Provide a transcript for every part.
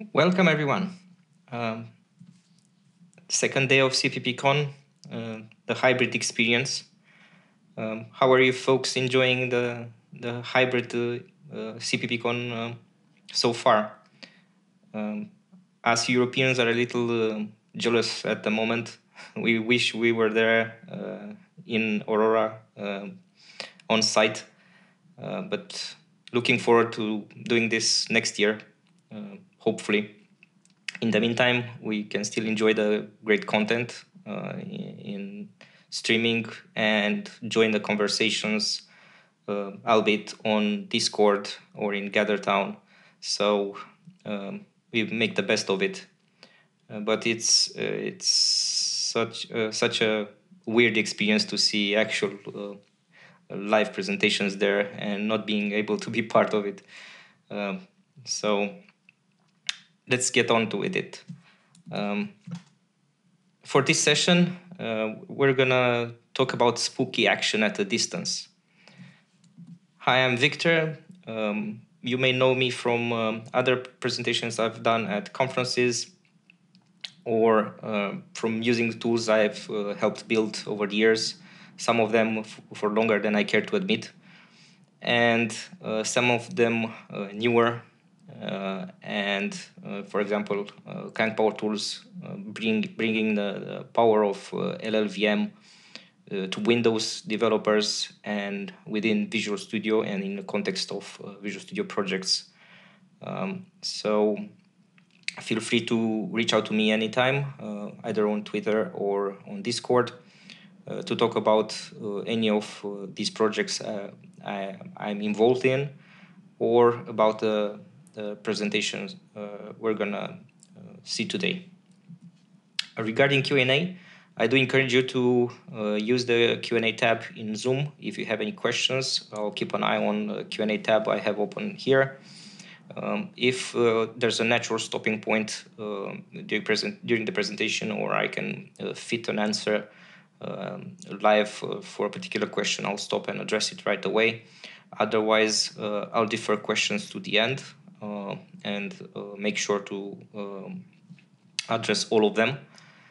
Welcome everyone. Um, Second day of CppCon, the hybrid experience. How are you folks enjoying the hybrid CppCon so far? As Europeans are a little jealous at the moment. We wish we were there in Aurora on site, but looking forward to doing this next year, hopefully. In the meantime, we can still enjoy the great content in streaming and join the conversations, albeit on Discord or in GatherTown. So we make the best of it. But it's such a weird experience to see actual live presentations there and not being able to be part of it. So let's get on to it. For this session, we're gonna talk about spooky action at a distance. Hi, I'm Victor. You may know me from other presentations I've done at conferences or from using the tools I've helped build over the years, some of them for longer than I care to admit, and some of them newer. For example, Kang Power Tools bringing the power of LLVM to Windows developers and within Visual Studio and in the context of Visual Studio projects. So feel free to reach out to me anytime, either on Twitter or on Discord, to talk about any of these projects I'm involved in, or about the presentations we're gonna see today. Regarding Q&A, I do encourage you to use the Q&A tab in Zoom. If you have any questions, I'll keep an eye on the Q&A tab I have open here. If there's a natural stopping point during the presentation, or I can fit an answer live for a particular question, I'll stop and address it right away. Otherwise, I'll defer questions to the end and make sure to address all of them.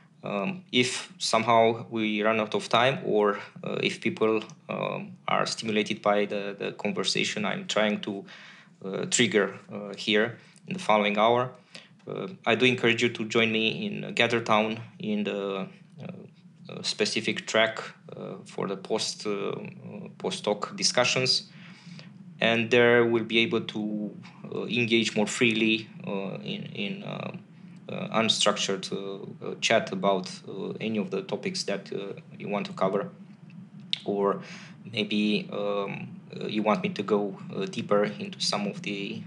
If somehow we run out of time, or if people are stimulated by the conversation I'm trying to trigger here in the following hour, I do encourage you to join me in GatherTown in the specific track for the post-talk discussions, and there we'll be able to engage more freely in unstructured chat about any of the topics that you want to cover, or maybe you want me to go deeper into some of the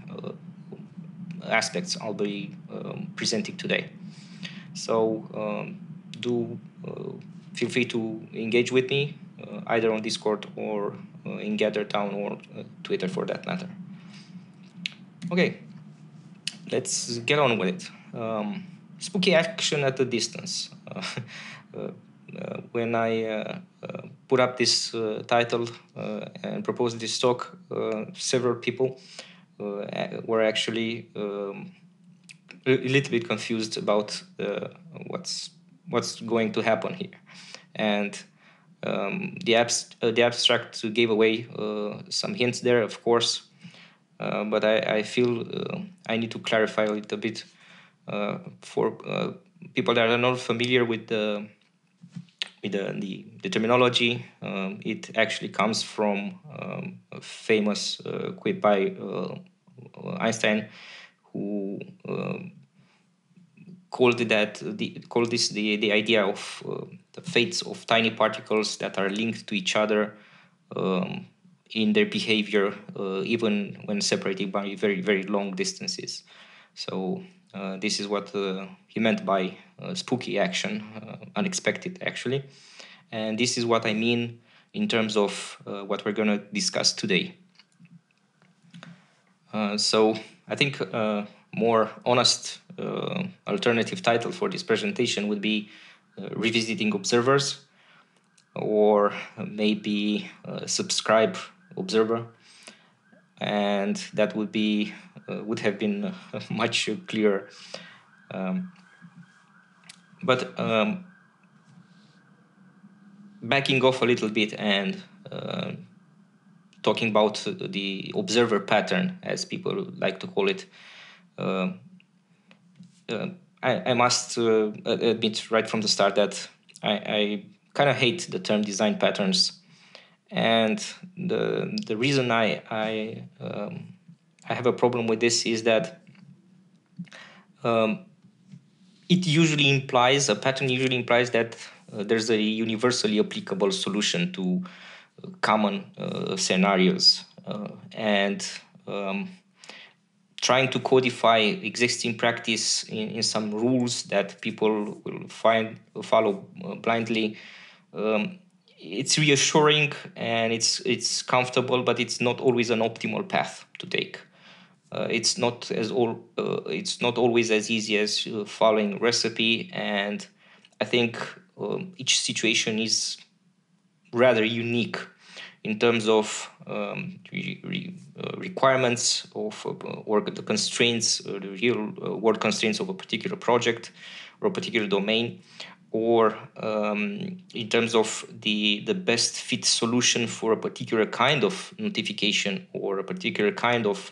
aspects I'll be presenting today. So do feel free to engage with me either on Discord or in GatherTown or Twitter for that matter. Okay, let's get on with it. Spooky action at a distance. When I put up this title and proposed this talk, several people were actually a little bit confused about what's going to happen here, and the abstract gave away some hints there, of course, but I feel I need to clarify a little bit for people that are not familiar with the terminology. It actually comes from a famous quip by Einstein, who called this the idea of the fates of tiny particles that are linked to each other in their behavior, even when separated by very, very long distances. So this is what he meant by spooky action, unexpected actually. And this is what I mean in terms of what we're going to discuss today. So I think more honest alternative title for this presentation would be Revisiting Observers, or maybe Subscribe Observer. And that would be would have been much clearer. But backing off a little bit and talking about the observer pattern, as people like to call it, I must admit right from the start that I kind of hate the term design patterns, and the reason I have a problem with this is that a pattern usually implies that there's a universally applicable solution to common scenarios, and trying to codify existing practice in some rules that people will follow blindly. It's reassuring and it's comfortable, but it's not always an optimal path to take. It's not always as easy as following recipe, and I think each situation is rather unique in terms of requirements of or the constraints, the real world constraints of a particular project or a particular domain, or in terms of the best fit solution for a particular kind of notification or a particular kind of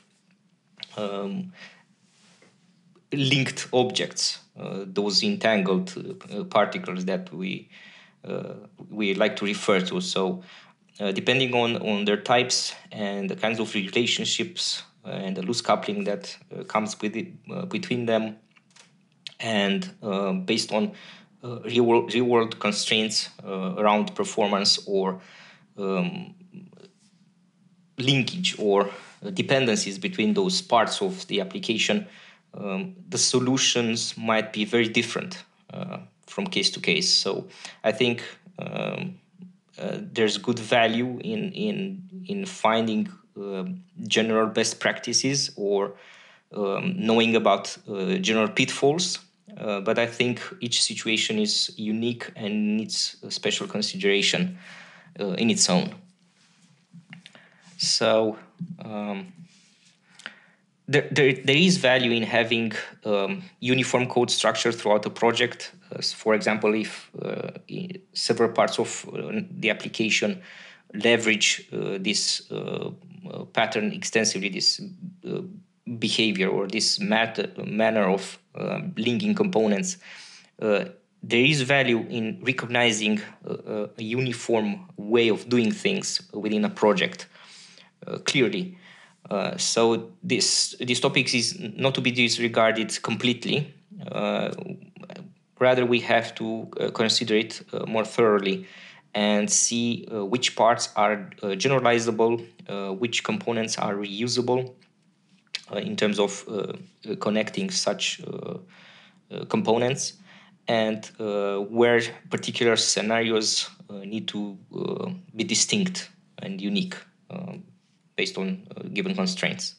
linked objects, those entangled particles that we like to refer to. So depending on their types and the kinds of relationships and the loose coupling that comes with it, between them, and based on real world constraints around performance or linkage or dependencies between those parts of the application, the solutions might be very different from case to case. So I think there's good value in finding general best practices or knowing about general pitfalls. But I think each situation is unique and needs a special consideration in its own. So there is value in having uniform code structure throughout the project. For example, if several parts of the application leverage this pattern extensively, this behavior or this manner of linking components, there is value in recognizing a uniform way of doing things within a project clearly. So this topic is not to be disregarded completely. Rather, we have to consider it more thoroughly and see which parts are generalizable, which components are reusable in terms of connecting such components, and where particular scenarios need to be distinct and unique based on given constraints.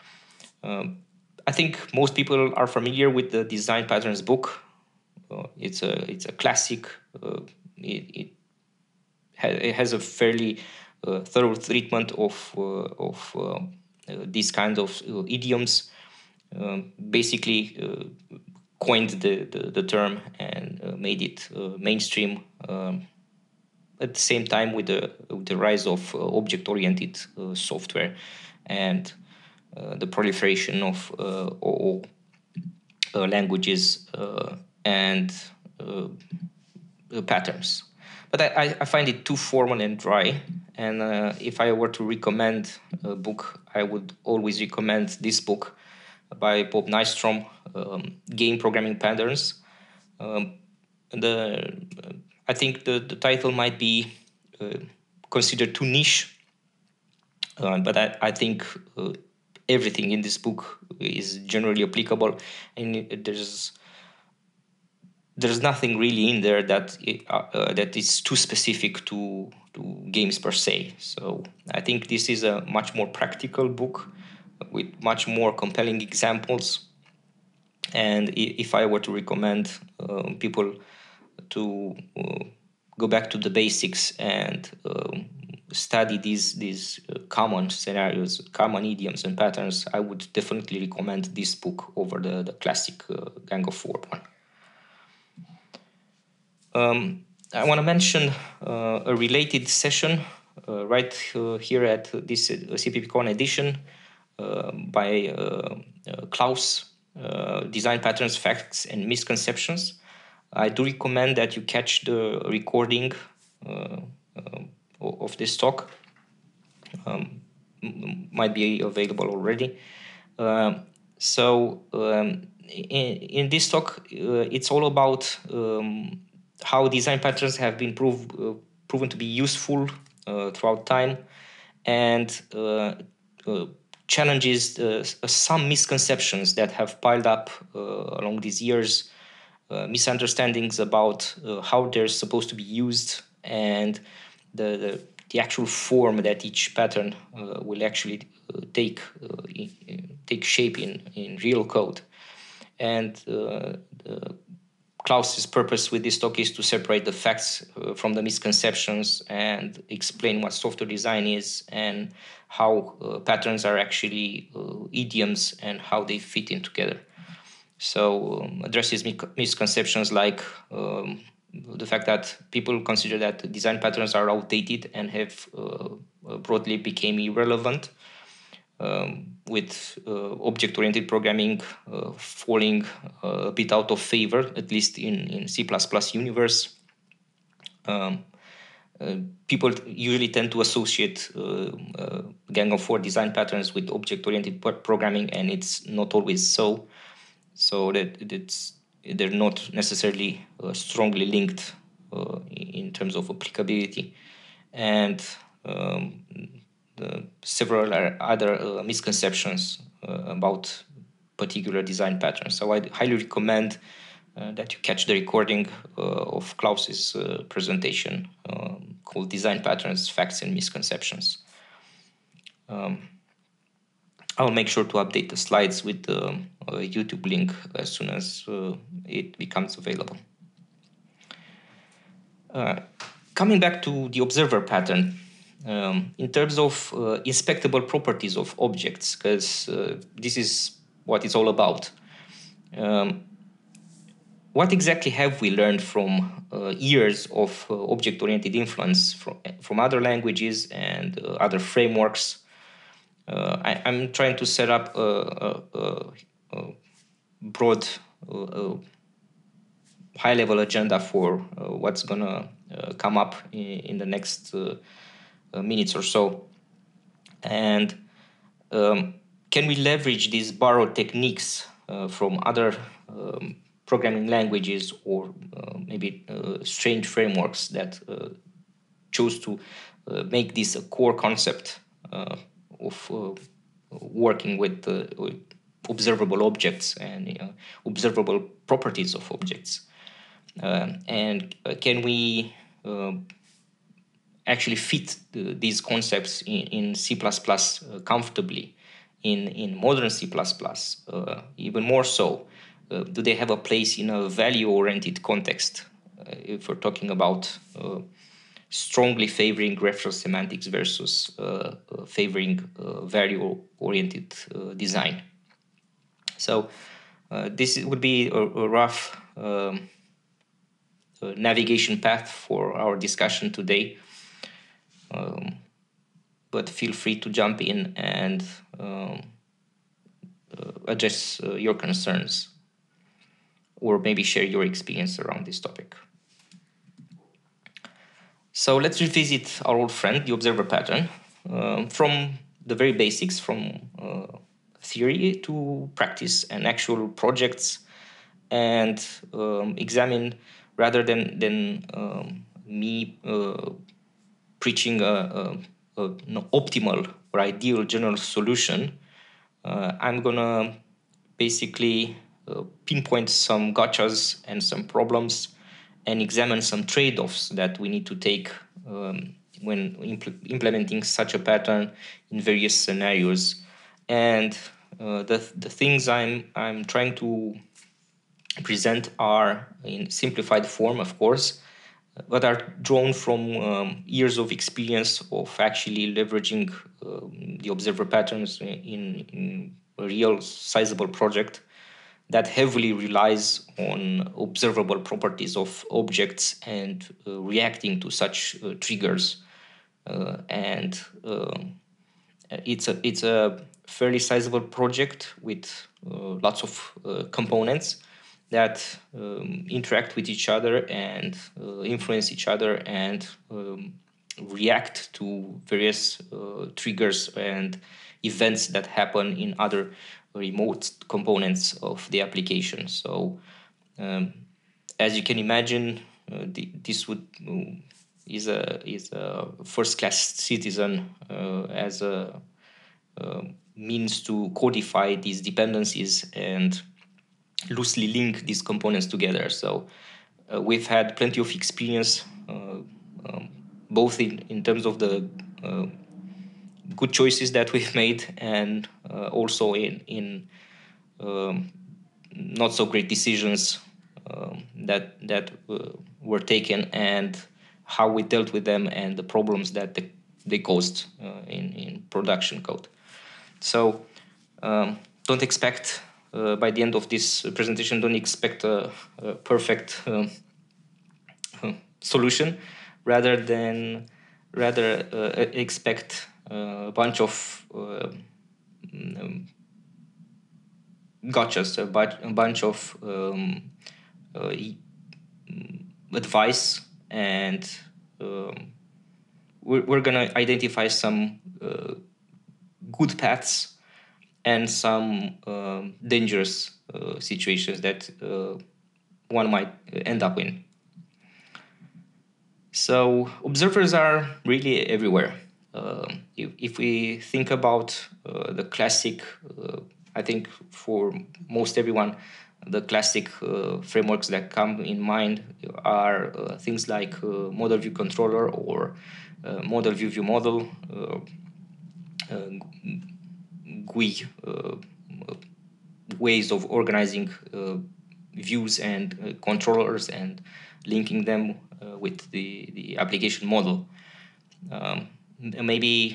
I think most people are familiar with the Design Patterns book. It's a classic. It has a fairly thorough treatment of these kinds of idioms. Basically, coined the term and made it mainstream. At the same time, with the rise of object-oriented software and the proliferation of OO languages and patterns. But I find it too formal and dry. And if I were to recommend a book, I would always recommend this book by Bob Nystrom, Game Programming Patterns. I think the title might be considered too niche, but I think everything in this book is generally applicable, and there's nothing really in there that is too specific to games per se. So I think this is a much more practical book with much more compelling examples. And if I were to recommend people to go back to the basics and study these common scenarios, common idioms and patterns, I would definitely recommend this book over the classic Gang of Four one. I want to mention a related session right here at this CppCon edition by Klaus, Design Patterns, Facts and Misconceptions. I do recommend that you catch the recording of this talk. Might be available already. In this talk, it's all about how design patterns have been proven to be useful throughout time, and challenges some misconceptions that have piled up along these years, misunderstandings about how they're supposed to be used, and the actual form that each pattern will actually take shape in real code. And Klaus's purpose with this talk is to separate the facts from the misconceptions and explain what software design is and how patterns are actually idioms and how they fit in together. So addresses misconceptions like the fact that people consider that design patterns are outdated and have broadly became irrelevant, with object-oriented programming falling a bit out of favor, at least in C++ universe. People usually tend to associate Gang of Four design patterns with object-oriented programming, and it's not always so. So that they're not necessarily strongly linked in terms of applicability, and several other misconceptions about particular design patterns. So I highly recommend that you catch the recording of Klaus's presentation called Design Patterns, Facts and Misconceptions. I'll make sure to update the slides with the YouTube link as soon as it becomes available. Coming back to the observer pattern, in terms of inspectable properties of objects, because this is what it's all about. What exactly have we learned from years of object-oriented influence from other languages and other frameworks? I'm trying to set up a broad, high-level agenda for what's going to come up in the next minutes or so. And can we leverage these borrowed techniques from other programming languages or maybe strange frameworks that chose to make this a core concept of working with observable objects and observable properties of objects? And can we actually fit these concepts in C++ comfortably, in modern C++? Even more so, do they have a place in a value-oriented context? If we're talking about strongly favoring reference semantics versus favoring value-oriented design. So this would be a rough navigation path for our discussion today. But feel free to jump in and address your concerns, or maybe share your experience around this topic. So let's revisit our old friend, the observer pattern, from the very basics, from theory to practice and actual projects, and examine, rather than me preaching an optimal or ideal general solution, I'm gonna basically pinpoint some gotchas and some problems and examine some trade-offs that we need to take when implementing such a pattern in various scenarios. And the things I'm trying to present are in simplified form, of course, but are drawn from years of experience of actually leveraging the observer patterns in a real sizable project that heavily relies on observable properties of objects and reacting to such triggers. And it's a fairly sizable project with lots of components that interact with each other and influence each other and react to various triggers and events that happen in other remote components of the application. So, as you can imagine, this would is a first class citizen as a means to codify these dependencies and loosely link these components together. So we've had plenty of experience, both in terms of the good choices that we've made and also in not so great decisions that were taken and how we dealt with them and the problems that they caused in production code. So don't expect by the end of this presentation, don't expect a perfect solution. Rather expect a bunch of gotchas, a bunch of advice, and we're going to identify some good paths and some dangerous situations that one might end up in. So observers are really everywhere. If we think about the classic, I think for most everyone, the classic frameworks that come in mind are things like model view controller or model view model, GUI ways of organizing views and controllers and linking them with the application model. Maybe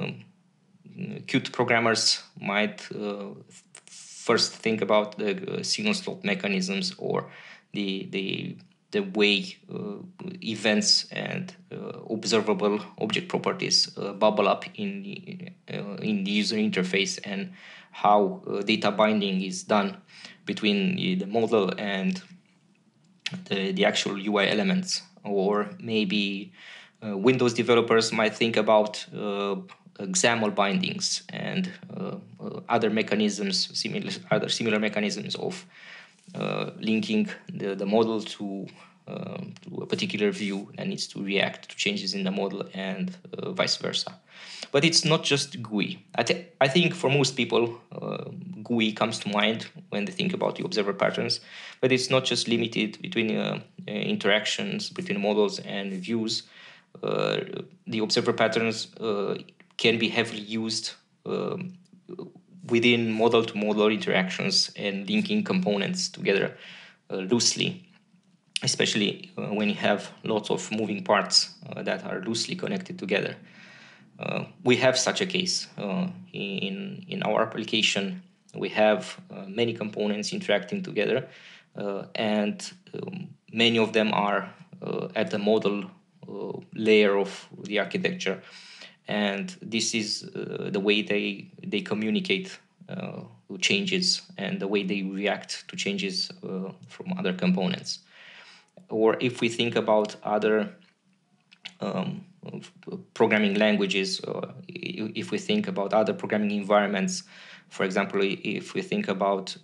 Qt programmers might first think about the signal slope mechanisms or the way events and observable object properties bubble up in the user interface and how data binding is done between the model and the actual UI elements. Or maybe Windows developers might think about XAML bindings and other mechanisms, similar mechanisms of linking the model to a particular view that needs to react to changes in the model and vice versa. But it's not just GUI. I think for most people, GUI comes to mind when they think about the observer patterns, but it's not just limited between interactions between models and views. The observer patterns can be heavily used within model-to-model interactions and linking components together loosely, especially when you have lots of moving parts that are loosely connected together. We have such a case in our application. We have many components interacting together, and many of them are at the model layer of the architecture. And this is the way they communicate changes and the way they react to changes from other components. Or if we think about other programming languages, if we think about other programming environments, for example, if we think about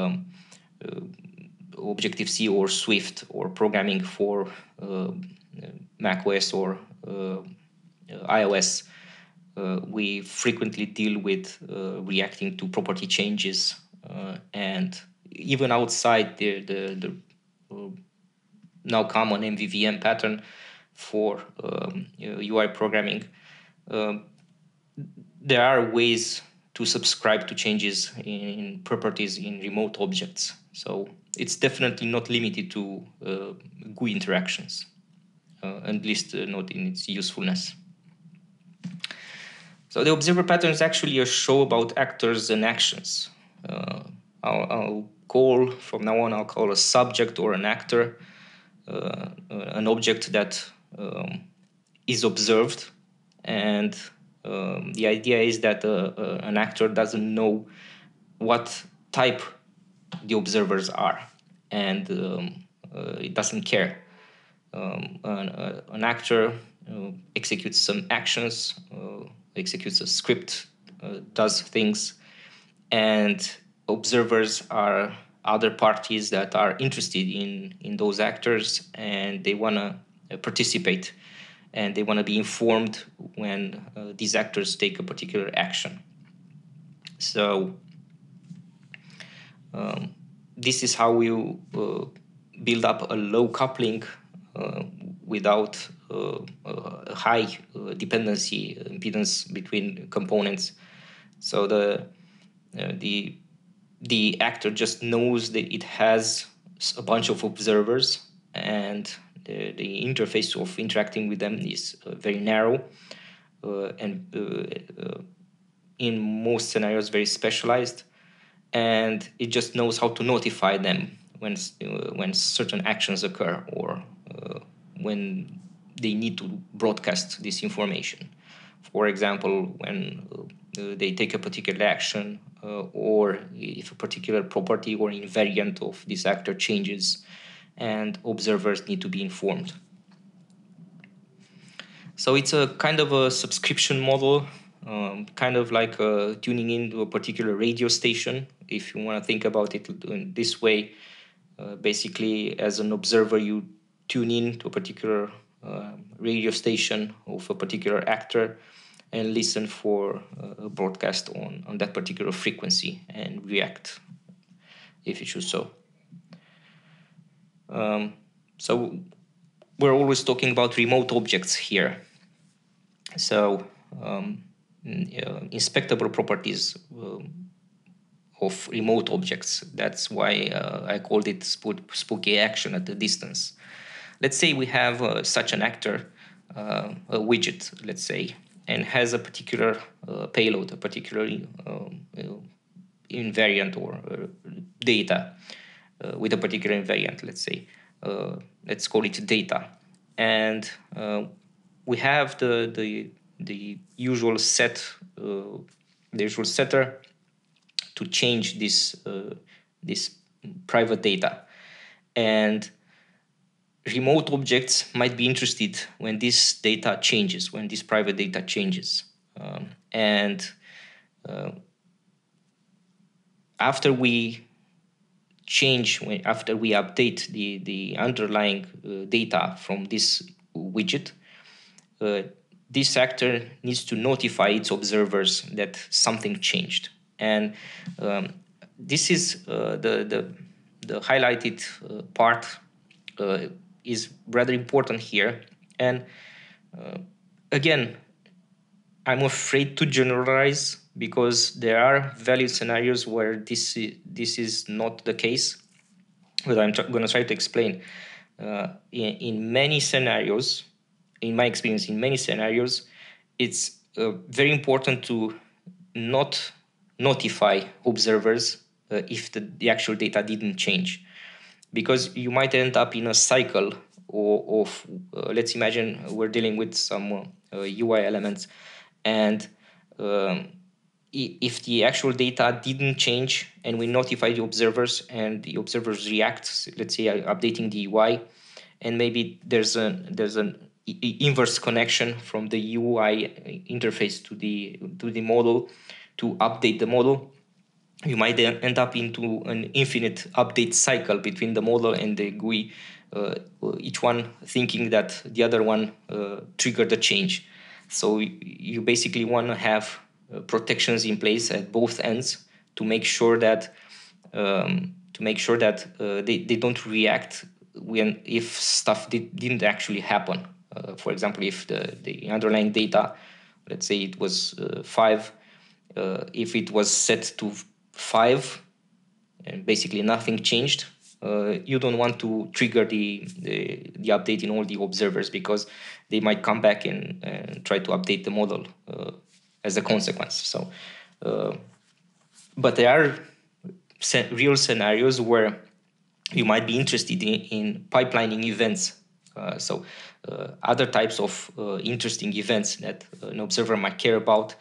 Objective-C or Swift or programming for macOS or iOS, we frequently deal with reacting to property changes, and even outside the now common MVVM pattern for UI programming, there are ways to subscribe to changes in properties in remote objects. So it's definitely not limited to GUI interactions. at least not in its usefulness. So the observer pattern is actually a show about actors and actions. I'll call, from now on, I'll call a subject or an actor an object that is observed, and the idea is that an actor doesn't know what type the observers are, and it doesn't care. An actor executes some actions, executes a script, does things, and observers are other parties that are interested in those actors, and they want to participate, and they want to be informed when these actors take a particular action. So this is how we build up a low coupling without a high dependency impedance between components. So the actor just knows that it has a bunch of observers, and the interface of interacting with them is very narrow, and in most scenarios very specialized, and it just knows how to notify them when certain actions occur, or when they need to broadcast this information. For example, when they take a particular action, or if a particular property or invariant of this actor changes, and observers need to be informed. So it's a kind of a subscription model, kind of like tuning into a particular radio station, if you want to think about it in this way. Basically, as an observer, you tune in to a particular radio station of a particular actor and listen for a broadcast on that particular frequency and react if you choose so. So we're always talking about remote objects here. So inspectable properties of remote objects. That's why I called it spooky action at a distance. Let's say we have such an actor, a widget, let's say, and has a particular payload, a particular invariant or data with a particular invariant, let's say. Let's call it data. And we have the usual set, the usual setter to change this private data. And remote objects might be interested when this data changes, when this private data changes. After we update the underlying data from this widget, this actor needs to notify its observers that something changed. And this is the highlighted part is rather important here. And again, I'm afraid to generalize, because there are valid scenarios where this is not the case, but I'm going to try to explain. In many scenarios, in my experience, in many scenarios, it's very important to not notify observers if the actual data didn't change, because you might end up in a cycle of let's imagine we're dealing with some UI elements, and if the actual data didn't change and we notify the observers and the observers react, let's say updating the UI, and maybe there's an inverse connection from the UI interface to the model to update the model, you might then end up into an infinite update cycle between the model and the GUI, each one thinking that the other one triggered a change. So you basically want to have protections in place at both ends to make sure that they don't react if stuff didn't actually happen. For example, if the underlying data, let's say it was 5, if it was set to 5 and basically nothing changed, you don't want to trigger the update in all the observers, because they might come back and try to update the model as a consequence. So, but there are real scenarios where you might be interested in pipelining events. Other types of interesting events that an observer might care about,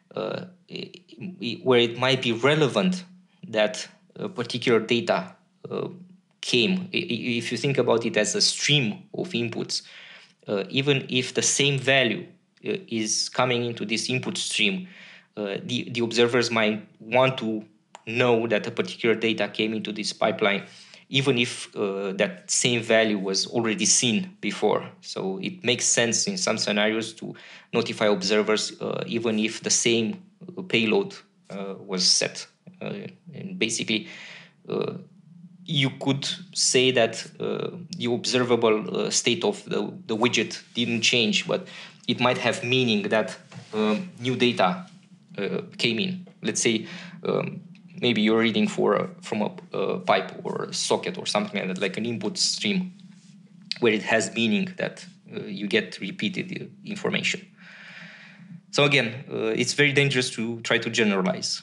where it might be relevant that particular data came. If you think about it as a stream of inputs, even if the same value is coming into this input stream, the observers might want to know that a particular data came into this pipeline, even if that same value was already seen before. So it makes sense in some scenarios to notify observers even if the same payload was set. And basically, you could say that the observable state of the widget didn't change, but it might have meaning that new data came in. Let's say maybe you're reading from a pipe or a socket or something like that, like an input stream, where it has meaning that you get repeated information. So again, it's very dangerous to try to generalize.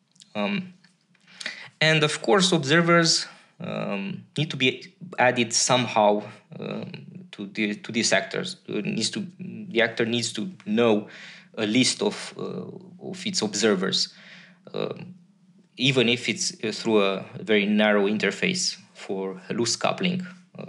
And of course, observers need to be added somehow to these actors. The actor needs to know a list of its observers, even if it's through a very narrow interface for loose coupling.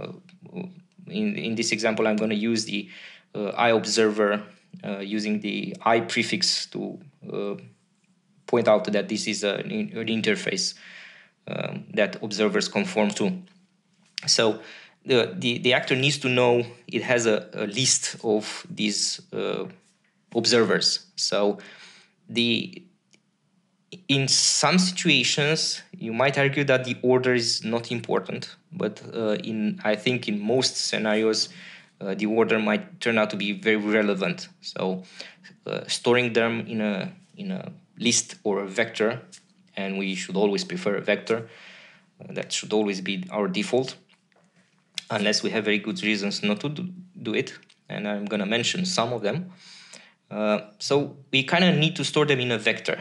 In this example, I'm going to use the iObserver using the I prefix to point out that this is an interface that observers conform to. So the actor needs to know it has a list of these observers. So in some situations, you might argue that the order is not important, but I think in most scenarios, the order might turn out to be very relevant. So storing them in a list or a vector, and we should always prefer a vector. That should always be our default, unless we have very good reasons not to do it. And I'm going to mention some of them. So we kind of need to store them in a vector.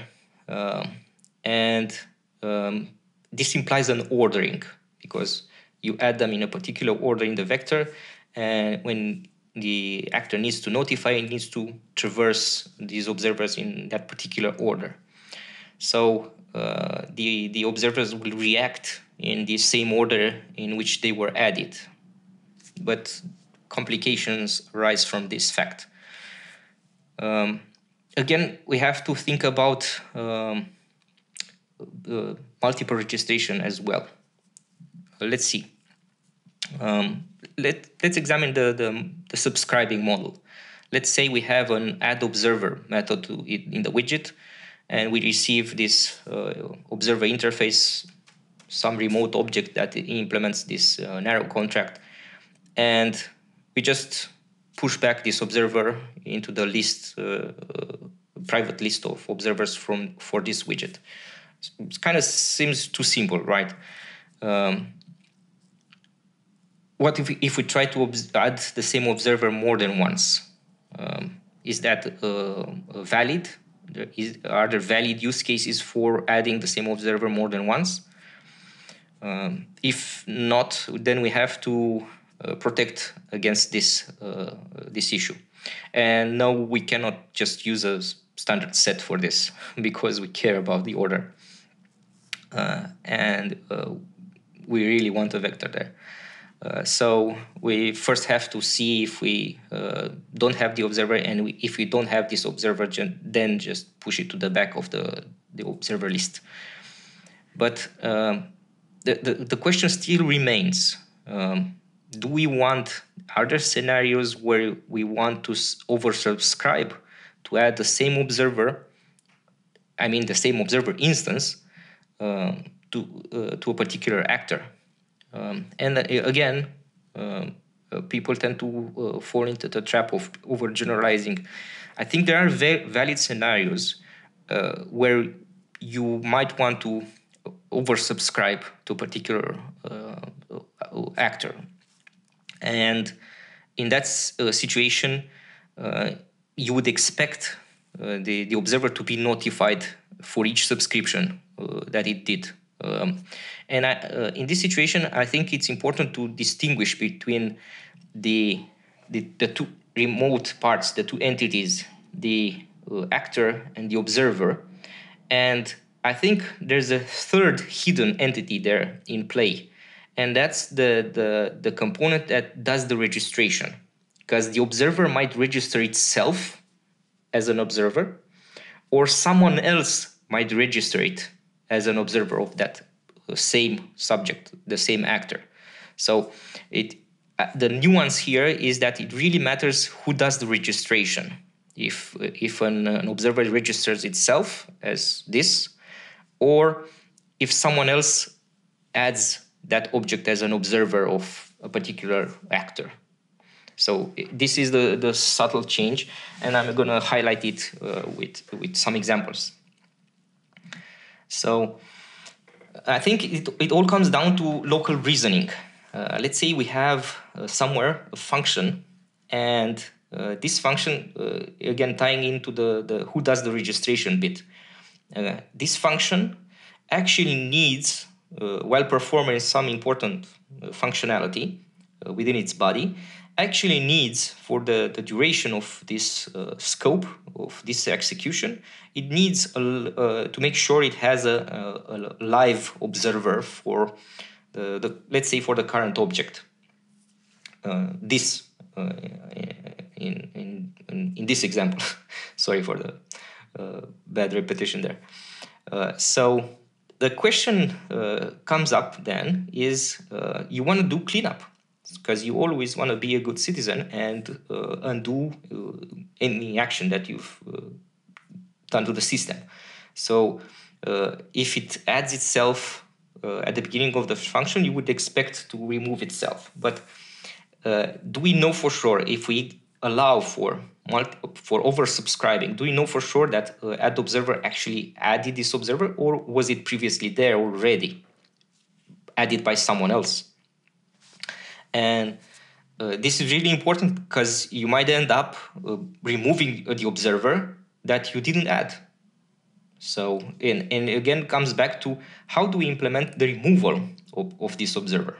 This implies an ordering, because you add them in a particular order in the vector, and when the actor needs to notify, it needs to traverse these observers in that particular order. So the observers will react in the same order in which they were added. But complications arise from this fact. Again, we have to think about multiple registration as well. Let's see. Let's examine the subscribing model. Let's say we have an add observer method in the widget, and we receive this observer interface, some remote object that implements this narrow contract, and we just push back this observer into the list, private list of observers for this widget. It kind of seems too simple, right? What if we try to add the same observer more than once? Is that valid? Are there valid use cases for adding the same observer more than once? If not, then we have to protect against this issue. And no, we cannot just use a standard set for this, because we care about the order. And we really want a vector there. So we first have to see if we don't have the observer, and if we don't have this observer, then just push it to the back of the observer list. But the question still remains, are there scenarios where we want to oversubscribe to add the same observer, the same observer instance, to a particular actor? Again, people tend to fall into the trap of overgeneralizing. I think there are valid scenarios where you might want to oversubscribe to a particular actor. And in that situation, you would expect the observer to be notified for each subscription that it did. In this situation, I think it's important to distinguish between the two remote parts, the two entities, the actor and the observer. And I think there's a third hidden entity there in play, and that's the component that does the registration, because the observer might register itself as an observer, or someone else might register it as an observer of that same subject, the same actor. So the nuance here is that it really matters who does the registration. If an observer registers itself as this, or if someone else adds that object as an observer of a particular actor. So this is the subtle change, and I'm going to highlight it with some examples. So I think it all comes down to local reasoning. Let's say we have somewhere a function, and this function, again tying into the who does the registration bit, this function actually needs, while performing some important functionality within its body, actually needs, for the duration of this scope of this execution, it needs to make sure it has a live observer for let's say for the current object. In this example, sorry for the bad repetition there. So the question comes up then is you want to do cleanup, because you always want to be a good citizen and undo any action that you've done to the system. So if it adds itself at the beginning of the function, you would expect to remove itself. But do we know for sure, if we allow for oversubscribing, do we know for sure that add observer actually added this observer, or was it previously there already, added by someone else? And this is really important, because you might end up removing the observer that you didn't add. So, and again, comes back to how do we implement the removal of this observer?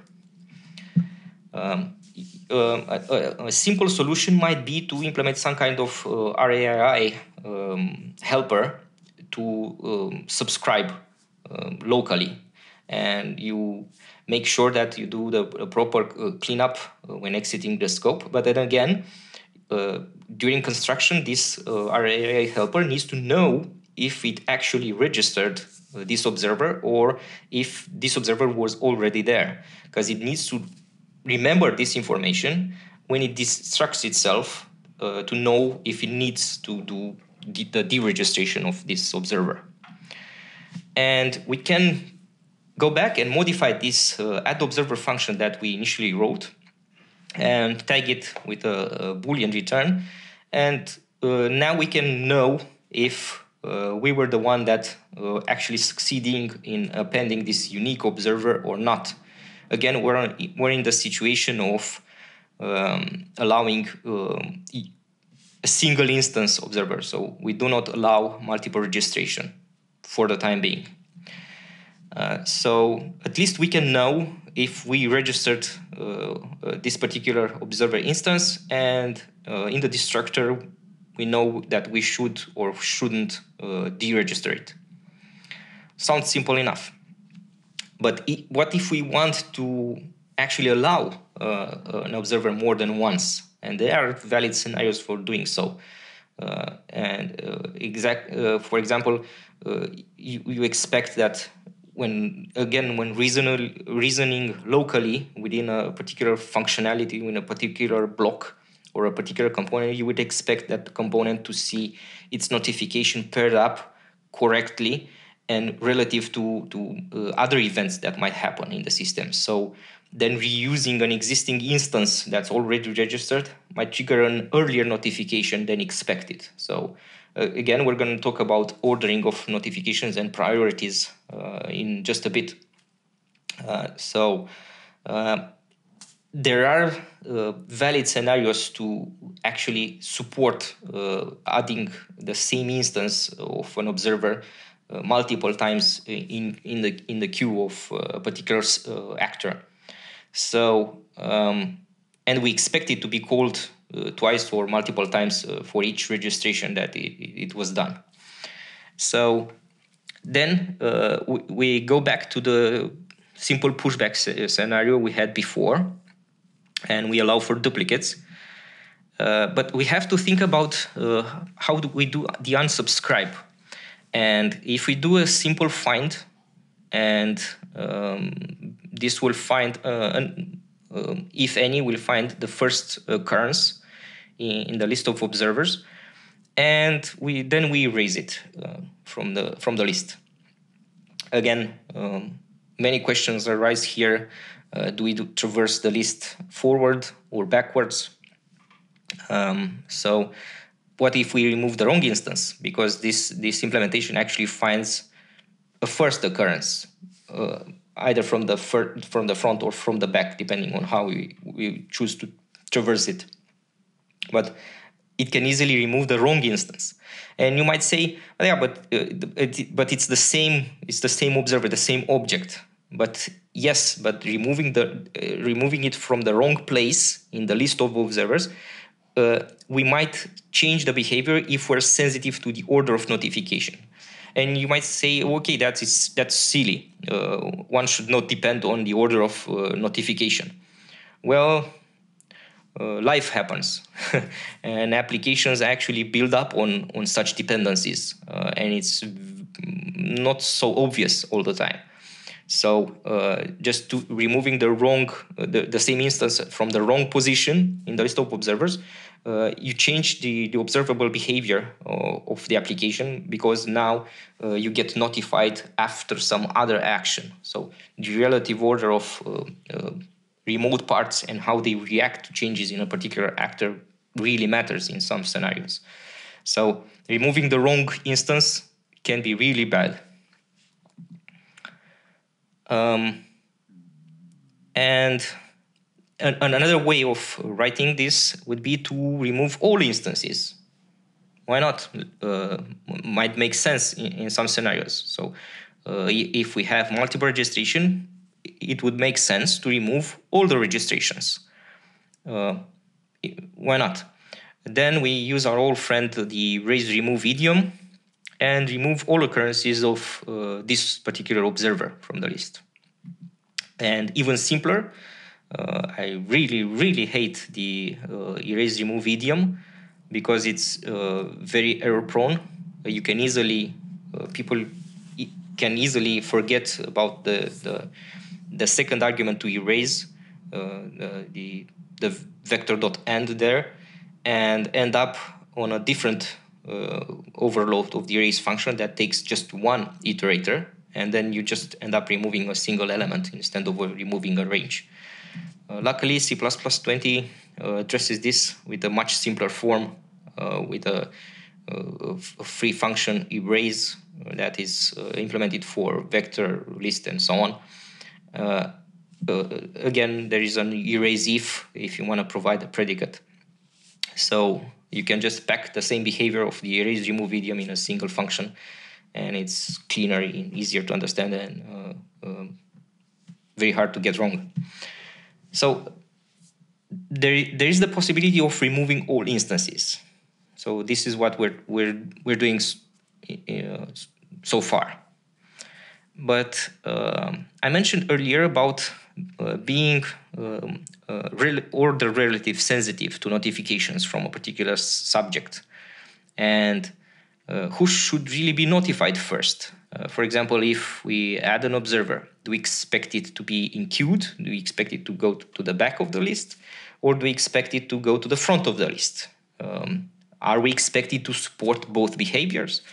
A simple solution might be to implement some kind of RAI helper to subscribe locally, and you make sure that you do the proper cleanup when exiting the scope. But then again, during construction, this RAI helper needs to know if it actually registered this observer, or if this observer was already there, because it needs to remember this information when it destructs itself to know if it needs to do the deregistration of this observer. And we can go back and modify this add observer function that we initially wrote and tag it with a Boolean return. And now we can know if we were the one that actually succeeding in appending this unique observer or not. Again, we're in the situation of allowing a single instance observer. So we do not allow multiple registration for the time being. So at least we can know if we registered this particular observer instance, and in the destructor, we know that we should or shouldn't deregister it. Sounds simple enough. But what if we want to actually allow an observer more than once? And there are valid scenarios for doing so. For example, you expect that when reasoning locally within a particular functionality, in a particular block or a particular component, you would expect that component to see its notification paired up correctly and relative to other events that might happen in the system. So then reusing an existing instance that's already registered might trigger an earlier notification than expected. So again, we're going to talk about ordering of notifications and priorities in just a bit. there are valid scenarios to actually support adding the same instance of an observer multiple times in the queue of a particular actor. So and we expect it to be called twice or multiple times for each registration that it was done. So then we go back to the simple pushback scenario we had before, and we allow for duplicates. But we have to think about how do we do the unsubscribe. And if we do a simple find, and this will find, if any, will find the first occurrence in the list of observers, and then we erase it from the list. Again, many questions arise here. Do we traverse the list forward or backwards? So what if we remove the wrong instance? Because this implementation actually finds a first occurrence, either from the front or from the back, depending on how we choose to traverse it. But it can easily remove the wrong instance. And you might say, oh, yeah, but it's the same observer, the same object. But yes, but removing it from the wrong place in the list of observers, we might change the behavior if we're sensitive to the order of notification. And you might say, okay, that's silly. One should not depend on the order of notification. Well, life happens, and applications actually build up on such dependencies, and it's not so obvious all the time. So just removing the same instance from the wrong position in the list of observers, you change the observable behavior of the application, because now you get notified after some other action. So the relative order of remote parts and how they react to changes in a particular actor really matters in some scenarios. So removing the wrong instance can be really bad. And another way of writing this would be to remove all instances. Why not? Might make sense in some scenarios. So if we have multiple registration, it would make sense to remove all the registrations. Why not? Then we use our old friend, the erase remove idiom, and remove all occurrences of this particular observer from the list. And even simpler, I really hate the erase remove idiom, because it's very error prone. You can easily, people can easily forget about the second argument to erase, the vector.end there, and end up on a different overload of the erase function that takes just one iterator, and then you just end up removing a single element instead of removing a range. Luckily, C++20 addresses this with a much simpler form, with a free function erase that is implemented for vector, list, and so on. Again, there is an erase if you want to provide a predicate. So you can just pack the same behavior of the erase remove idiom in a single function, and it's cleaner and easier to understand, and very hard to get wrong. So there is the possibility of removing all instances. So this is what we're doing so far. But I mentioned earlier about being order relative sensitive to notifications from a particular subject, and who should really be notified first. For example, if we add an observer, do we expect it to be enqueued? Do we expect it to go to the back of the list? Or do we expect it to go to the front of the list? Are we expected to support both behaviors?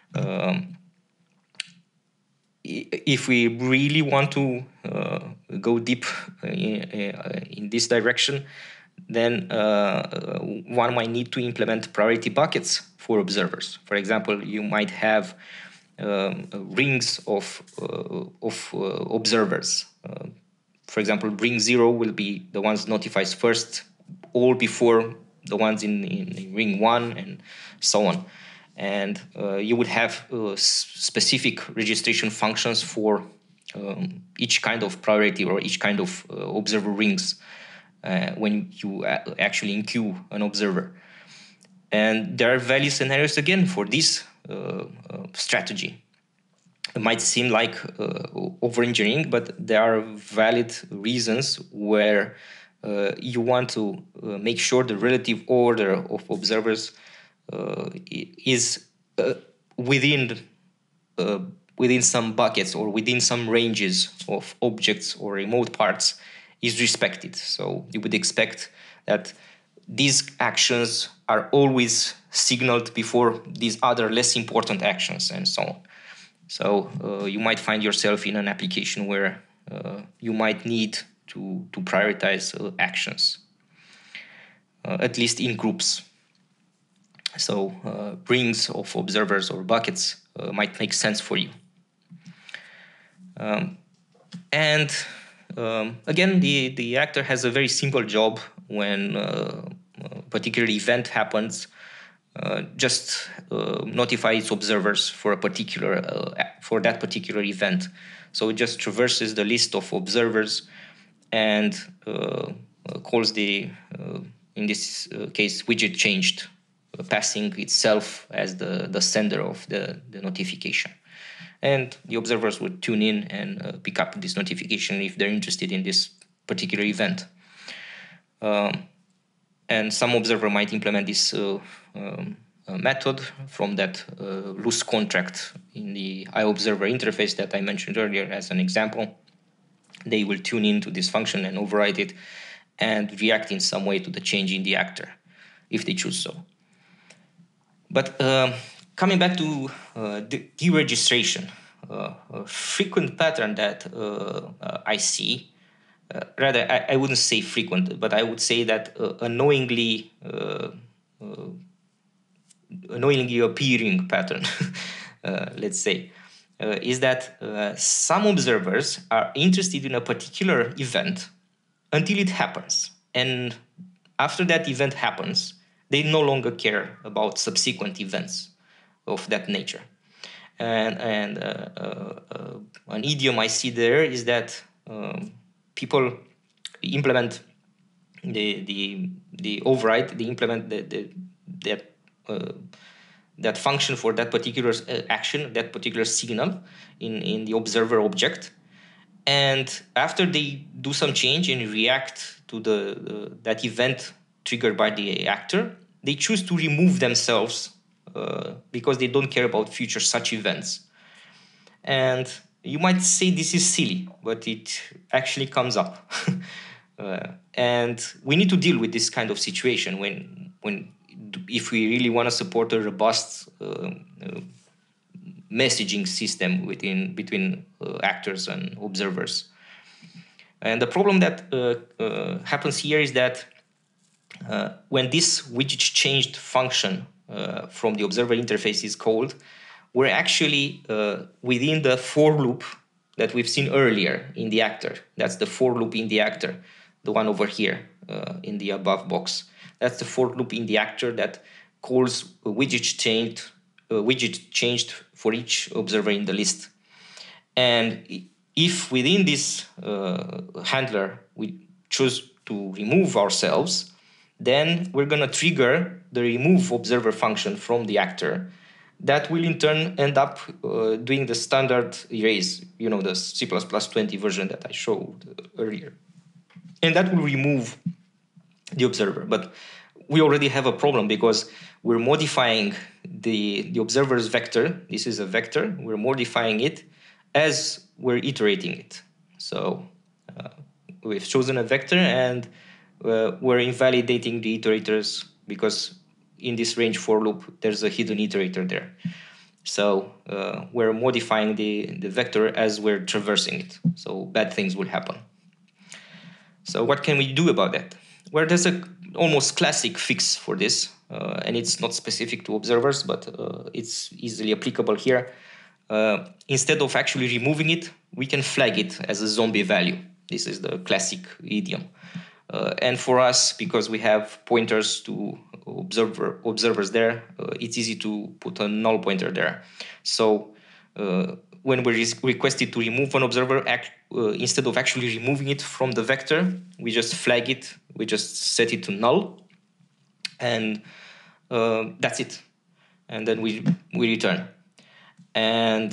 If we really want to go deep in this direction, then one might need to implement priority buckets for observers. For example, you might have rings of observers. for example, ring 0 will be the ones notifies first, all before the ones in ring 1, and so on. And you would have specific registration functions for each kind of priority or each kind of observer rings when you actually enqueue an observer. And there are value scenarios again for this strategy. It might seem like over-engineering, but there are valid reasons where you want to make sure the relative order of observers is within some buckets or within some ranges of objects or remote parts is respected. So you would expect that these actions are always signaled before these other less important actions and so on. So you might find yourself in an application where you might need to prioritize actions, at least in groups. So rings of observers or buckets might make sense for you. And again, the actor has a very simple job when a particular event happens. Just notify its observers for a particular for that particular event. So it just traverses the list of observers and calls the in this case widget changed, passing itself as the sender of the notification. And the observers would tune in and pick up this notification if they're interested in this particular event. And some observer might implement this method from that loose contract in the iObserver interface that I mentioned earlier as an example. They will tune into this function and override it and react in some way to the change in the actor, if they choose so. But coming back to the deregistration, a frequent pattern that I see, rather I wouldn't say frequent, but I would say that annoyingly appearing pattern, let's say, is that some observers are interested in a particular event until it happens. And after that event happens, they no longer care about subsequent events of that nature. And an idiom I see there is that people implement the override, they implement that function for that particular action, that particular signal in the observer object. And after they do some change and react to that event triggered by the actor, they choose to remove themselves because they don't care about future such events. And you might say this is silly, but it actually comes up. And we need to deal with this kind of situation when if we really want to support a robust messaging system between actors and observers. And the problem that happens here is that when this widget changed function from the observer interface is called, we're actually within the for loop that we've seen earlier in the actor. That's the for loop in the actor, the one over here in the above box. That's the for loop in the actor that calls a widget changed for each observer in the list. And if within this handler we choose to remove ourselves, then we're going to trigger the remove observer function from the actor that will in turn end up doing the standard erase, the C++20 version that I showed earlier. And that will remove the observer. But we already have a problem because we're modifying the observer's vector. This is a vector. We're modifying it as we're iterating it. So we've chosen a vector and we're invalidating the iterators because in this range for loop, there's a hidden iterator there. So we're modifying the vector as we're traversing it. So bad things will happen. So what can we do about that? Well, there's a almost classic fix for this, and it's not specific to observers, but it's easily applicable here. Instead of actually removing it, we can flag it as a zombie value. This is the classic idiom. And for us, because we have pointers to observers there, it's easy to put a null pointer there. So when we're requested to remove an observer, instead of actually removing it from the vector, we just flag it, we just set it to null, and that's it. And then we return. And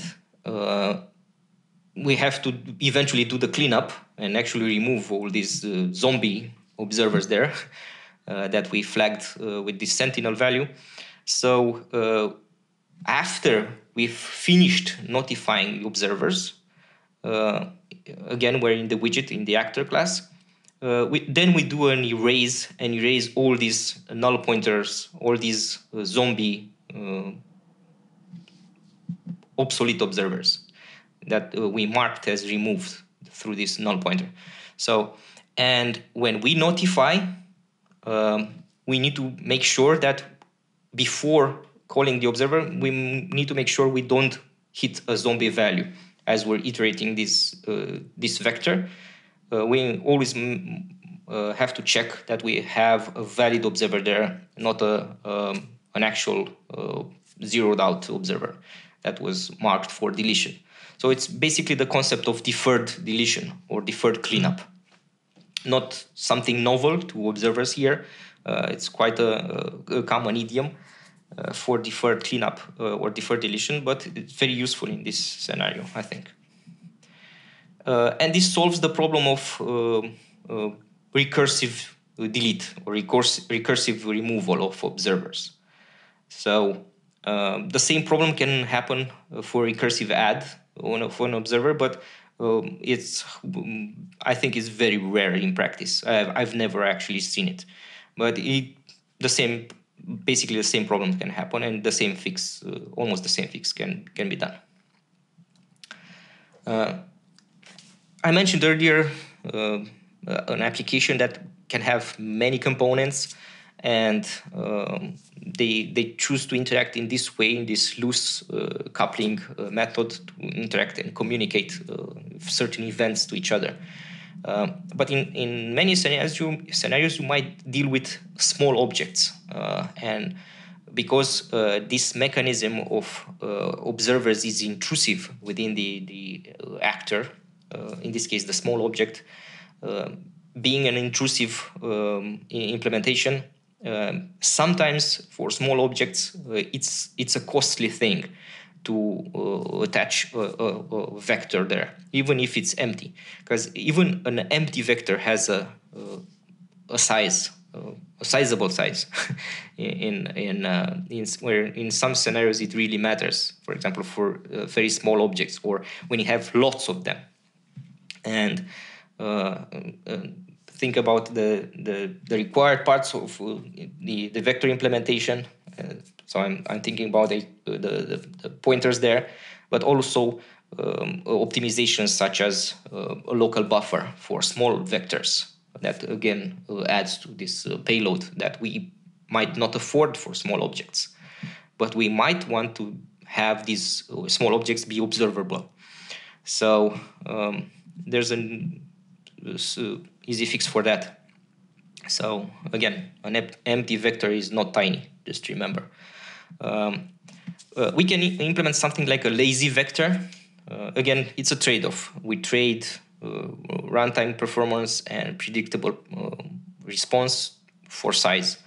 we have to eventually do the cleanup and actually remove all these zombie observers there that we flagged with this sentinel value. So after we've finished notifying the observers, again, we're in the widget in the actor class, then we do an erase and erase all these null pointers, all these zombie obsolete observers that we marked as removed through this null pointer. So, and when we notify, we need to make sure that before calling the observer, we need to make sure we don't hit a zombie value as we're iterating this vector. We always have to check that we have a valid observer there, not an actual zeroed out observer that was marked for deletion. So it's basically the concept of deferred deletion or deferred cleanup. Not something novel to observers here. It's quite a common idiom for deferred cleanup or deferred deletion, but it's very useful in this scenario, I think. And this solves the problem of recursive delete or recursive removal of observers. So the same problem can happen for recursive add for an observer, but I think it's very rare in practice. I've never actually seen it, but basically the same problem can happen, and the same fix, almost the same fix, can be done. I mentioned earlier an application that can have many components, and they choose to interact in this way, in this loose coupling method, to interact and communicate certain events to each other. But in many scenarios, you might deal with small objects, and because this mechanism of observers is intrusive within the actor, in this case the small object, being an intrusive implementation, sometimes for small objects it's a costly thing to attach a vector there, even if it's empty, because even an empty vector has a size, a sizable size. Where in some scenarios it really matters. For example, for very small objects, or when you have lots of them. And think about the required parts of the vector implementation. So I'm thinking about the pointers there, but also optimizations such as a local buffer for small vectors. That again adds to this payload that we might not afford for small objects, but we might want to have these small objects be observable. So there's an easy fix for that. So again, an empty vector is not tiny, just remember. We can implement something like a lazy vector. Again, it's a trade-off. We trade runtime performance and predictable response for size.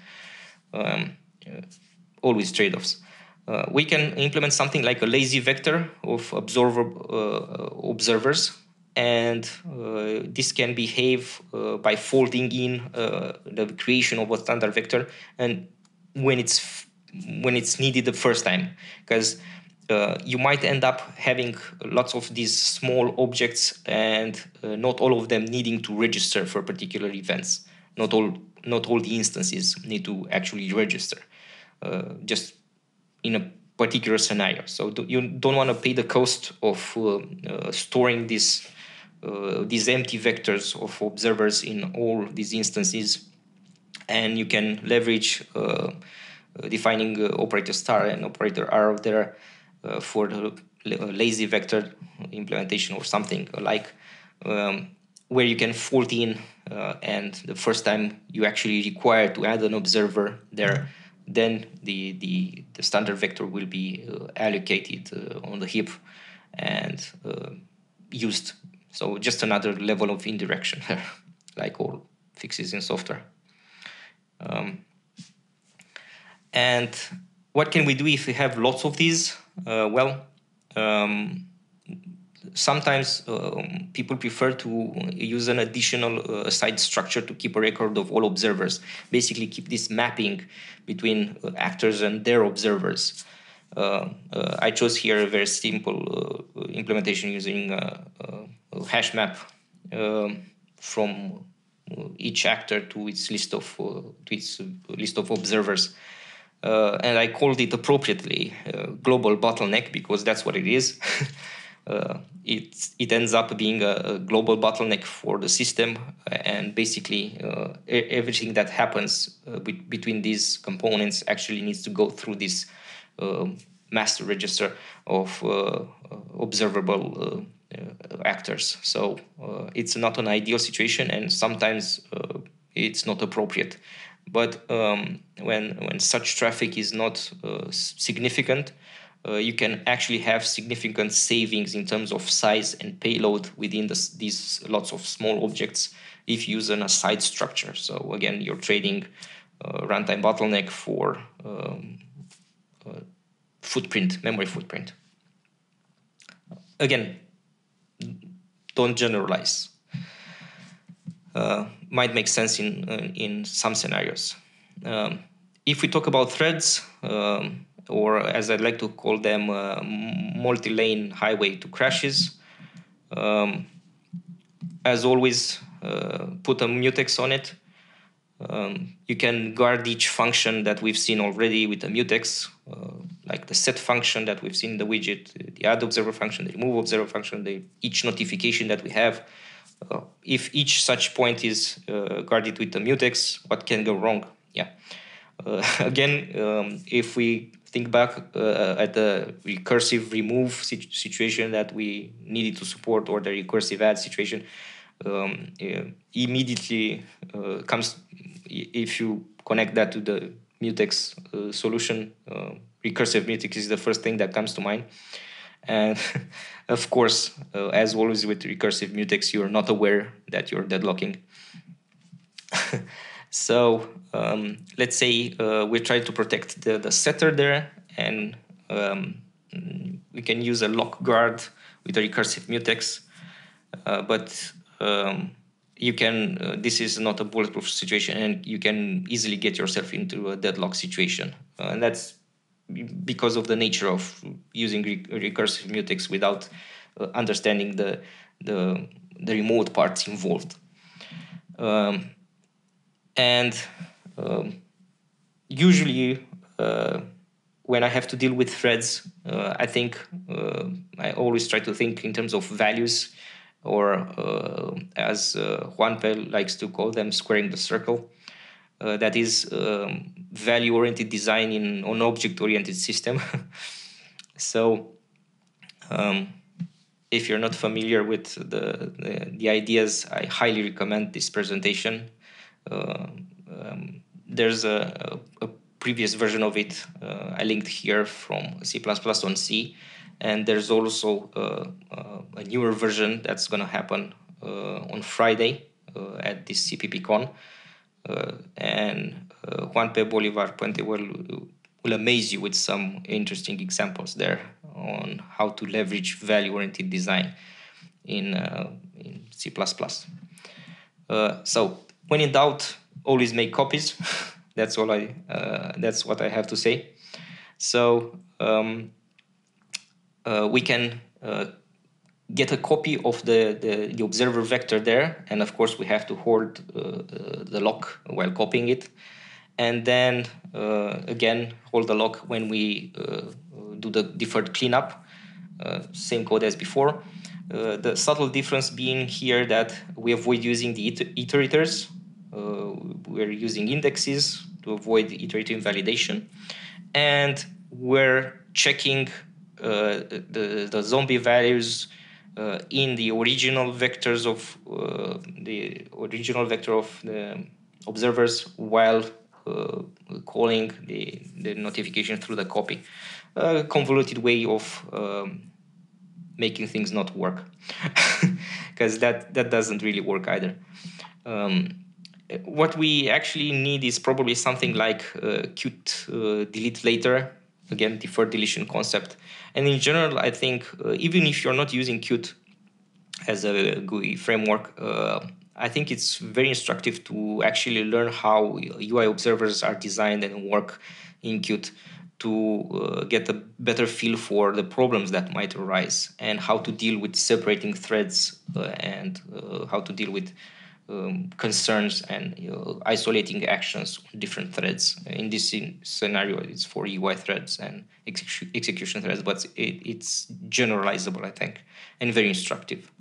Always trade-offs. We can implement something like a lazy vector of observers, and this can behave by folding in the creation of a standard vector, and when it's needed the first time, because you might end up having lots of these small objects, and not all of them needing to register for particular events. Not all the instances need to actually register, just in a particular scenario. So you don't want to pay the cost of storing these empty vectors of observers in all these instances, and you can leverage defining operator star and operator R there for the lazy vector implementation or something like. where you can fold in, and the first time you actually require to add an observer there, then the standard vector will be allocated on the heap and used. So just another level of indirection there, like all fixes in software. And what can we do if we have lots of these? Sometimes people prefer to use an additional side structure to keep a record of all observers. Basically, keep this mapping between actors and their observers. I chose here a very simple implementation using a hash map from each actor to its list of observers. And I called it appropriately global bottleneck, because that's what it is. It ends up being a global bottleneck for the system, and basically everything that happens between these components actually needs to go through this master register of observable actors. So it's not an ideal situation, and sometimes it's not appropriate. But when such traffic is not significant, you can actually have significant savings in terms of size and payload within these lots of small objects if you use an aside structure. So again, you're trading runtime bottleneck for memory footprint. Again, don't generalize. Might make sense in some scenarios. If we talk about threads, or as I'd like to call them, multi-lane highway to crashes, as always, put a mutex on it. You can guard each function that we've seen already with a mutex, like the set function that we've seen in the widget, the add observer function, the remove observer function, each notification that we have. If each such point is guarded with a mutex, what can go wrong? Yeah. Again, if we think back at the recursive remove situation that we needed to support, or the recursive add situation, immediately comes, if you connect that to the mutex solution, recursive mutex is the first thing that comes to mind. And of course, as always with recursive mutex, you're not aware that you're deadlocking. So let's say we try to protect the setter there, and we can use a lock guard with a recursive mutex, but you can, this is not a bulletproof situation, and you can easily get yourself into a deadlock situation. And that's because of the nature of using recursive mutex without understanding the remote parts involved. Usually when I have to deal with threads, I think I always try to think in terms of values, or as Juanpe likes to call them, squaring the circle. That is value-oriented design in an object-oriented system. So if you're not familiar with the ideas, I highly recommend this presentation. There's a previous version of it I linked here from C++ on C, and there's also a newer version that's going to happen on Friday at this CppCon. And Juanpe Bolivar Puente will amaze you with some interesting examples there on how to leverage value-oriented design in C++. So when in doubt, always make copies. That's all that's what I have to say. So we can get a copy of the observer vector there, and of course we have to hold the lock while copying it, and then again hold the lock when we do the deferred cleanup. Same code as before. The subtle difference being here that we avoid using the iterators. We're using indexes to avoid iterative invalidation, and we're checking the zombie values in the original vectors of the observers while calling the notification through the copy. A convoluted way of making things not work, because that doesn't really work either. What we actually need is probably something like Qt delete later, again, deferred deletion concept. And in general, I think even if you're not using Qt as a GUI framework, I think it's very instructive to actually learn how UI observers are designed and work in Qt to get a better feel for the problems that might arise and how to deal with separating threads and how to deal with concerns and isolating actions on different threads. In this scenario, it's for UI threads and execution threads, but it's generalizable, I think, and very instructive.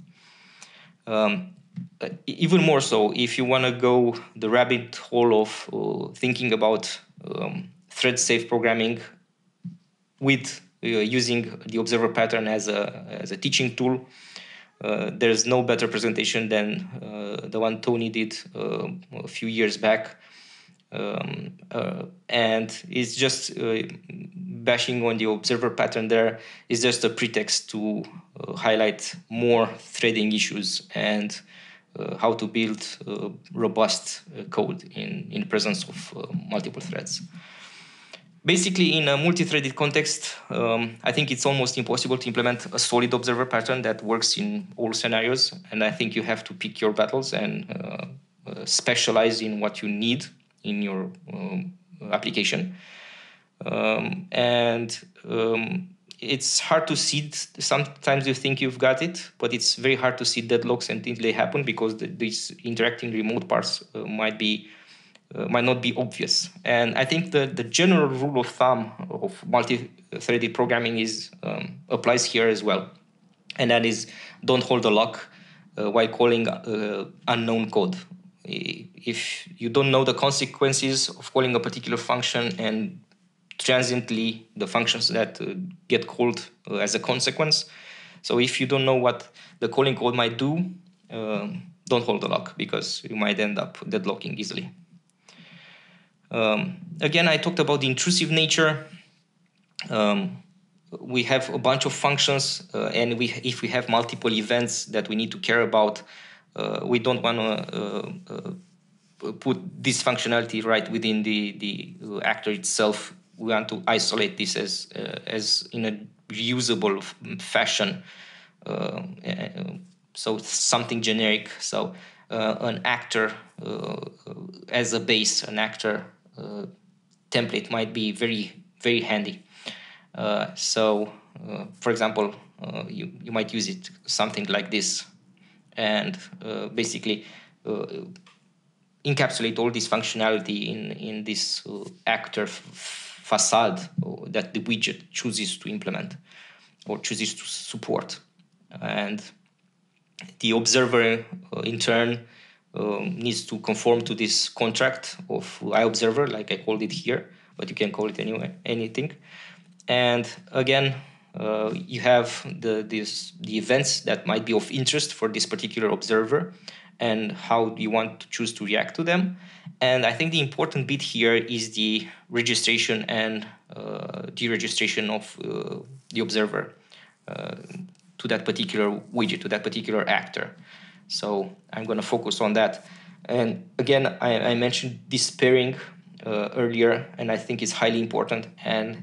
Even more so, if you want to go the rabbit hole of thinking about thread-safe programming with using the observer pattern as a teaching tool, there's no better presentation than the one Tony did a few years back. And it's just bashing on the observer pattern there is just a pretext to highlight more threading issues and how to build robust code in presence of multiple threads. Basically, in a multi-threaded context, I think it's almost impossible to implement a solid observer pattern that works in all scenarios. And I think you have to pick your battles and specialize in what you need in your application. It's hard to see. Sometimes you think you've got it, but it's very hard to see deadlocks until they happen because these interacting remote parts might not be obvious. And I think the general rule of thumb of multi-threaded programming applies here as well. And that is, don't hold the lock while calling unknown code. If you don't know the consequences of calling a particular function and transiently the functions that get called as a consequence. So if you don't know what the calling code might do, don't hold the lock because you might end up deadlocking easily. Again, I talked about the intrusive nature. We have a bunch of functions, and if we have multiple events that we need to care about, we don't want to put this functionality right within the actor itself. We want to isolate this as in a reusable fashion. So something generic. So an actor as a base, an actor template might be very, very handy. For example, you might use it something like this, and basically encapsulate all this functionality in this actor facade that the widget chooses to implement or chooses to support. And the observer, in turn, needs to conform to this contract of iObserver, like I called it here, but you can call it anyway, anything. And again, you have the events that might be of interest for this particular observer and how you want to choose to react to them. And I think the important bit here is the registration and deregistration of the observer to that particular widget, to that particular actor. So I'm going to focus on that. And again, I mentioned this pairing earlier, and I think it's highly important. And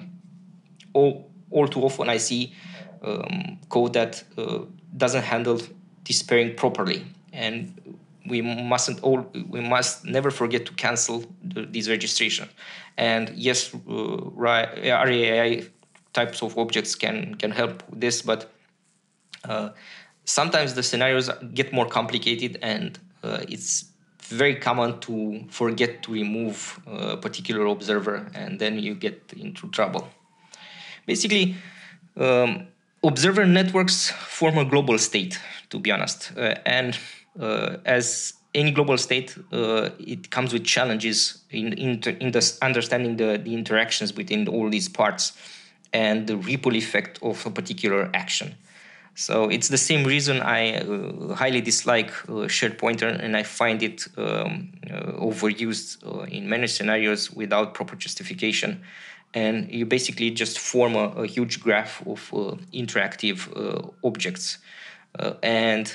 all too often I see code that doesn't handle this pairing properly. And we must never forget to cancel these registrations. And yes, RAI types of objects can help with this, but sometimes the scenarios get more complicated, and it's very common to forget to remove a particular observer, and then you get into trouble. Basically, observer networks form a global state, to be honest. And as any global state, it comes with challenges in understanding the interactions between all these parts and the ripple effect of a particular action. So it's the same reason I highly dislike shared pointer, and I find it overused in many scenarios without proper justification. And you basically just form a huge graph of interactive objects, and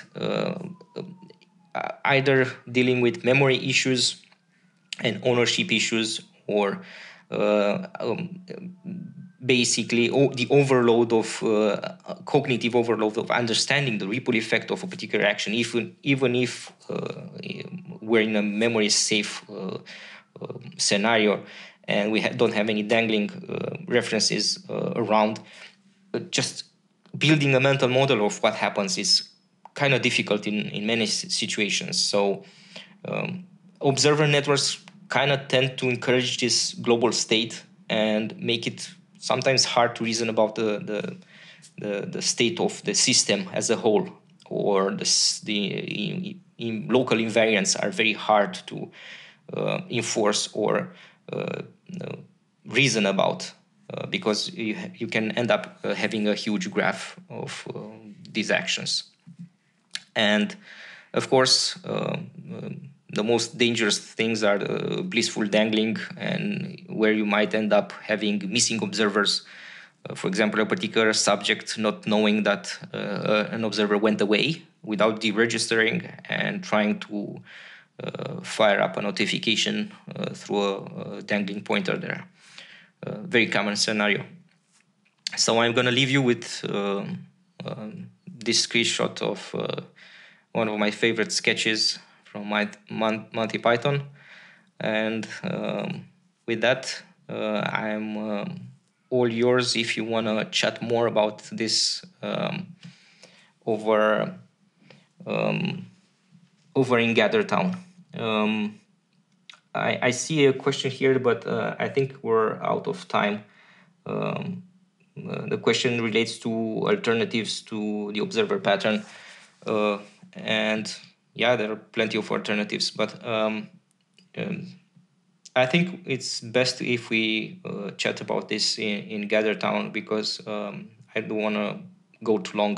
either dealing with memory issues and ownership issues, or basically the overload of cognitive overload of understanding the ripple effect of a particular action, even if we're in a memory safe scenario and we don't have any dangling references around. Just building a mental model of what happens is kind of difficult in many situations. So observer networks kind of tend to encourage this global state and make it sometimes hard to reason about the state of the system as a whole, or the local invariants are very hard to enforce or reason about, because you can end up having a huge graph of these actions. And of course, the most dangerous things are the blissful dangling, and where you might end up having missing observers. For example, a particular subject not knowing that an observer went away without deregistering and trying to fire up a notification through a dangling pointer there. Very common scenario. So I'm going to leave you with this screenshot of one of my favorite sketches from my Monty Python. And with that, I'm all yours if you want to chat more about this over in GatherTown. I see a question here, but I think we're out of time. The question relates to alternatives to the observer pattern. And yeah, there are plenty of alternatives, but I think it's best if we chat about this in GatherTown, because I don't want to go too long.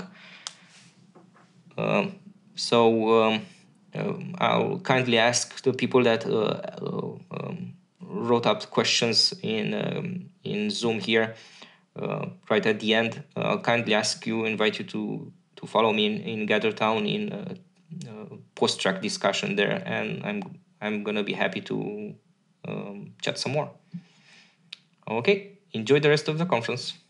So I'll kindly ask the people that wrote up questions in Zoom here right at the end. I'll kindly invite you to follow me in GatherTown in post-track discussion there, and I'm gonna be happy to chat some more. Okay, enjoy the rest of the conference.